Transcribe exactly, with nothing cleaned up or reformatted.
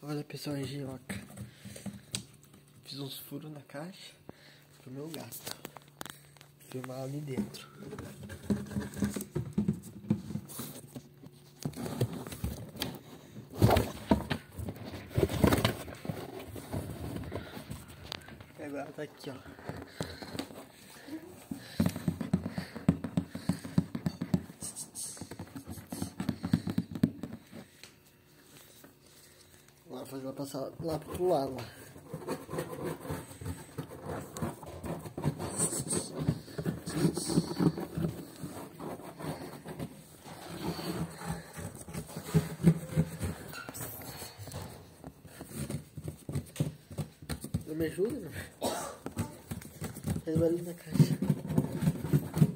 Olha pessoal, engenhoca. Fiz uns furos na caixa pro meu gato filmar ali dentro. E agora tá aqui, ó. Agora fazer ela passar lá pro lado lá. Não me ajuda, não? Faz barulho na caixa.